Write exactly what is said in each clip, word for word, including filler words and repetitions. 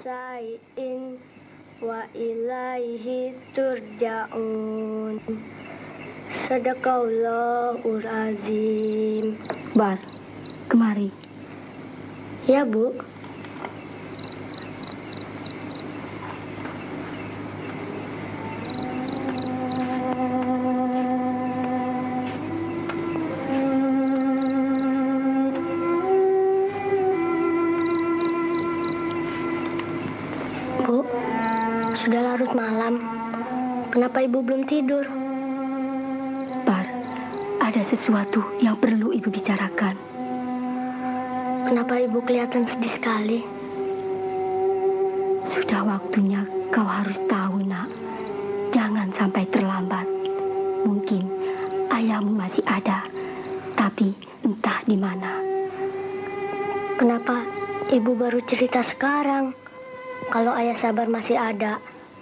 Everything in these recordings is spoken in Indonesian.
syai'in wa ilaihi turja'un. Sadaqallahul azim. Bar, kemari. Ya, Bu. Bu, sudah larut malam. Kenapa Ibu belum tidur? Bar, ada sesuatu yang perlu Ibu bicarakan. Kenapa Ibu kelihatan sedih sekali? Sudah waktunya kau harus tahu, Nak. Jangan sampai terlambat. Mungkin ayahmu masih ada, tapi entah di mana. Kenapa Ibu baru cerita sekarang? Kalau Ayah Sabar masih ada.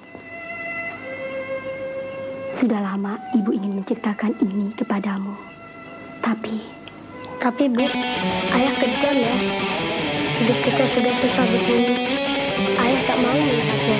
Sudah lama Ibu ingin menceritakan ini kepadamu. Tapi... Tapi Bu, Ayah kejam ya. Hidup kita sudah susah begini. Ayah tak mau melihatnya.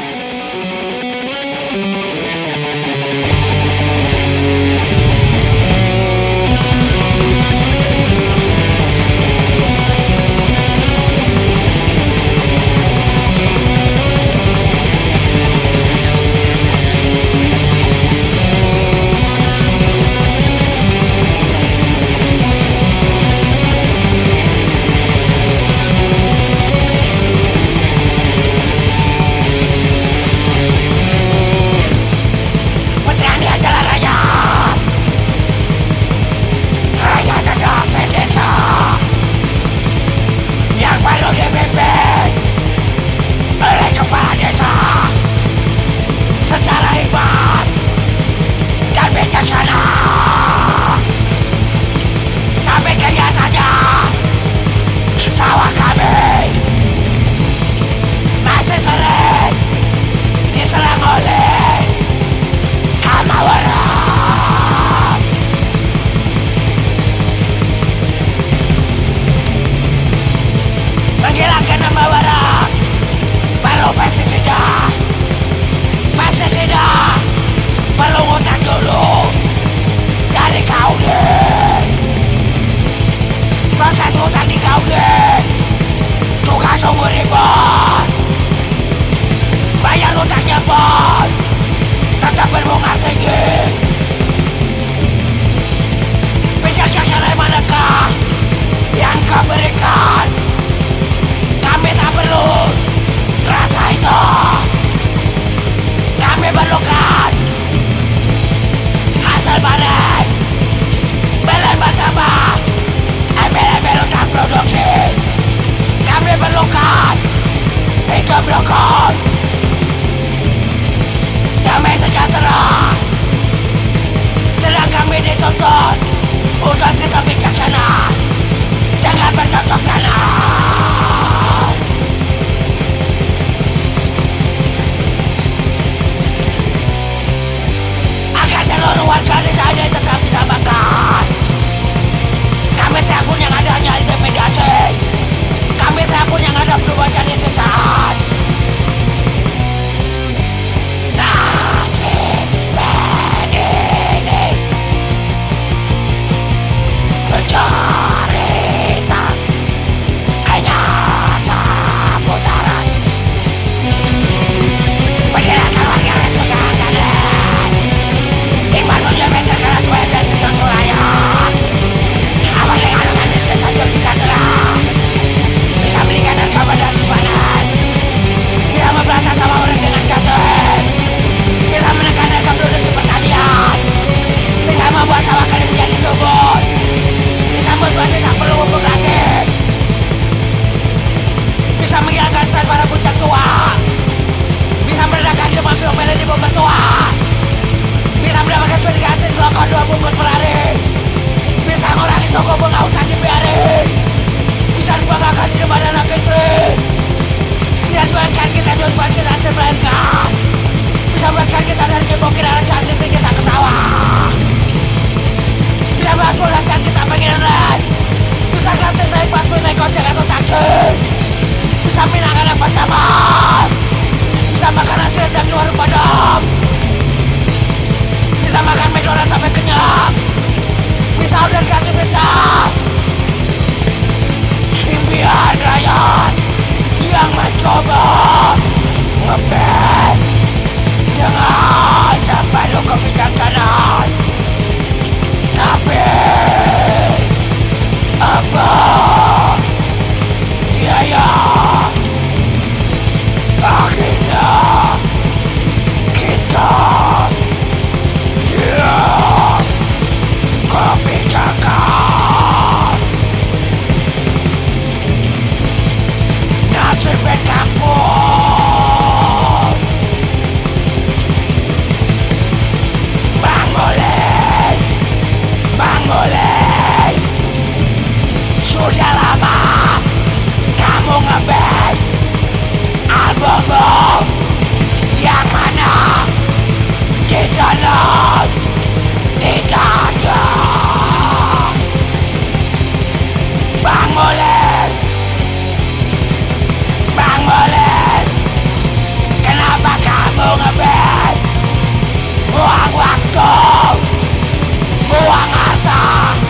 Damai sejahtera sedang kami dituntut untuk kita bijaksana. kau dan kaki besar, impian rakyat yang mencoba ngeband dengan sampai lu kebijaksanaan. Tapi apa biaya akhirnya kita hilang kebijakan. Nasib kampung Bang Mulih, Bang Mulih, sudah lama kamu ngeband album yang mana di dalam tidak ada. Bang Mulih, Bang Mulih, kenapa kamu ngeband? Buang waktu, buang harta.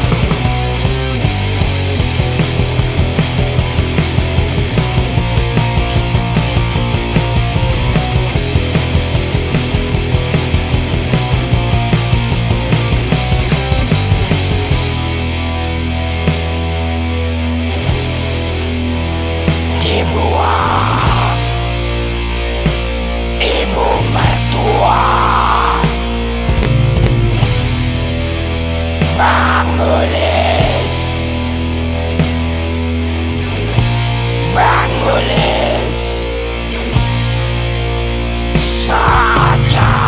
Dibuang ibu mertua. Bang Mulih, Bang Mulih, saatnya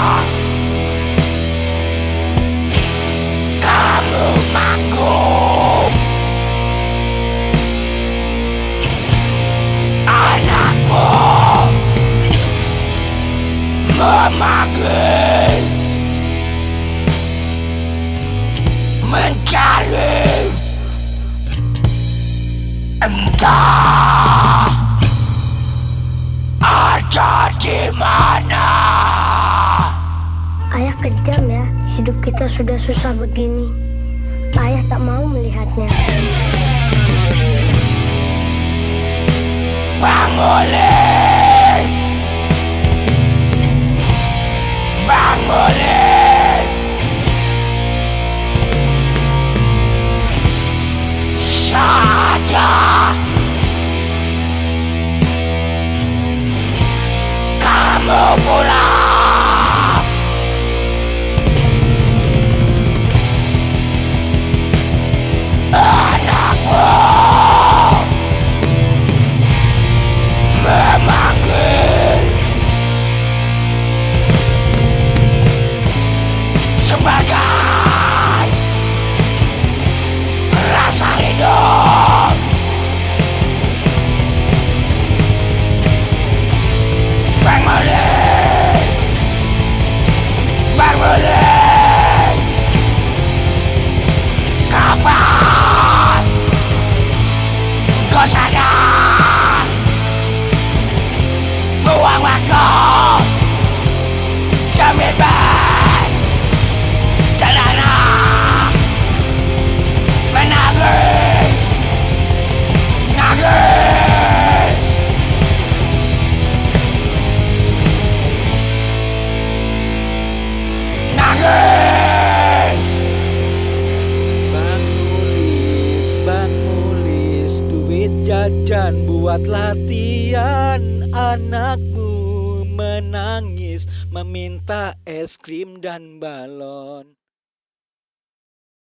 kamu manggung. Anakmu memanggil, mencari, entah ada di mana. Ayah kejam ya, hidup kita sudah susah begini. Ayah tak mau melihatnya. Bang Mulih, Bang Mulih, saatnya kamu pulang. Anakmu memanggil sebagai rasa hidup. Bang Mulih, Bang Mulih, kapan kau sadar? Buang waktu demi band dan anak menangis, nangis. Nangis. Bang Mulih, Bang Mulih, duit jajan buat latihan. Anakmu menangis meminta es krim dan balon.